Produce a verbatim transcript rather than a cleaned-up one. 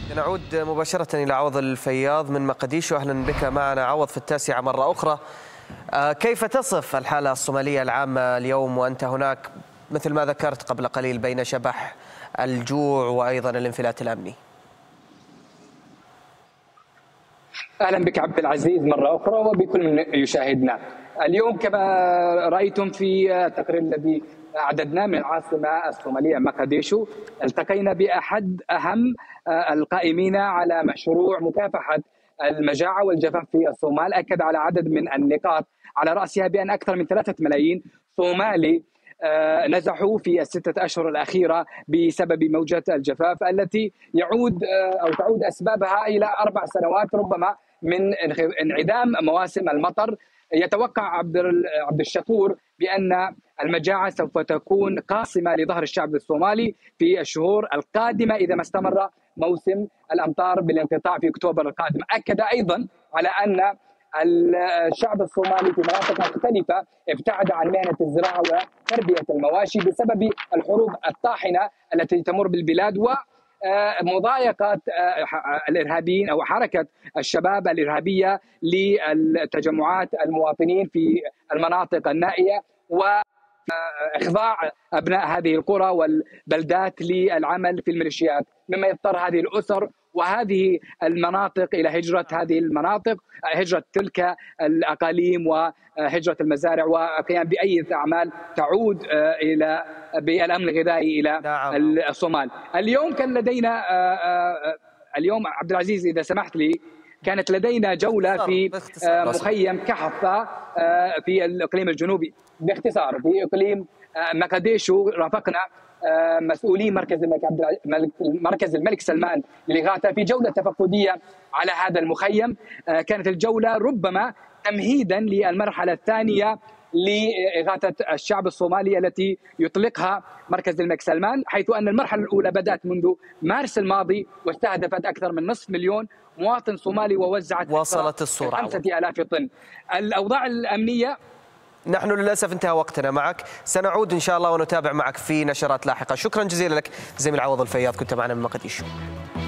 نعود مباشرة إلى عوض الفياض من مقديشو. أهلا بك معنا عوض في التاسعة مرة أخرى. كيف تصف الحالة الصومالية العامة اليوم وأنت هناك مثل ما ذكرت قبل قليل بين شبح الجوع وأيضا الانفلات الأمني؟ أهلا بك عبد العزيز مرة أخرى وبكل من يشاهدنا اليوم. كما رأيتم في التقرير الذي أعددناه من العاصمة الصومالية مقديشو، التقينا بأحد أهم القائمين على مشروع مكافحة المجاعة والجفاف في الصومال. أكد على عدد من النقاط على رأسها بأن أكثر من ثلاثة ملايين صومالي نزحوا في الستة أشهر الأخيرة بسبب موجة الجفاف التي يعود أو تعود أسبابها إلى أربع سنوات ربما من انعدام مواسم المطر. يتوقع عبد عبد الشكور بأن المجاعة سوف تكون قاصمة لظهر الشعب الصومالي في الشهور القادمة إذا ما استمر موسم الأمطار بالانقطاع في أكتوبر القادم. أكد أيضا على أن الشعب الصومالي في مناطق مختلفة ابتعد عن مهنة الزراعة وتربية المواشي بسبب الحروب الطاحنة التي تمر بالبلاد ومضايقة الإرهابيين أو حركة الشباب الإرهابية للتجمعات المواطنين في المناطق النائية وإخضاع أبناء هذه القرى والبلدات للعمل في الميليشيات، مما يضطر هذه الأسر وهذه المناطق إلى هجرة هذه المناطق، هجرة تلك الأقاليم وهجرة المزارع والقيام بأي أعمال تعود إلى بالأمن الغذائي إلى الصومال. اليوم كان لدينا اليوم عبد العزيز إذا سمحت لي، كانت لدينا جولة في مخيم كحفة في الإقليم الجنوبي. باختصار في إقليم مقديشو رافقنا مسؤولين مركز الملك عبد مركز الملك سلمان للإغاثة في جولة تفقدية على هذا المخيم. كانت الجولة ربما تمهيدا للمرحلة الثانية لإغاثة الشعب الصومالي التي يطلقها مركز الملك سلمان، حيث أن المرحلة الأولى بدأت منذ مارس الماضي واستهدفت أكثر من نصف مليون مواطن صومالي ووزعت وصلت الصورة خمسة آلاف طن. الأوضاع الأمنية، نحن للأسف انتهى وقتنا معك، سنعود إن شاء الله ونتابع معك في نشرات لاحقة. شكرا جزيلا لك زميل عوض الفياض، كنت معنا من مقديشو.